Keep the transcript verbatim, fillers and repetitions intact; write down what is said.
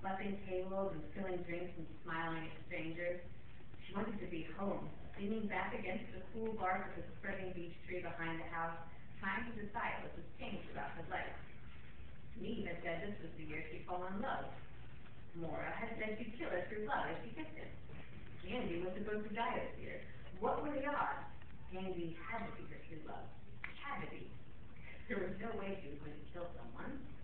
fluffing tables and filling drinks and smiling at strangers. She wanted to be home, leaning back against the cool bark of the spreading beech tree behind the house, trying to decide what was changed about her life. Me had said this was the year she'd fall in love. Maura had said she'd kill her through love if she kissed him. Andy was supposed to die this year. What were the odds? Andy had to be her true love. Had to be. There was no way she was going to kill someone.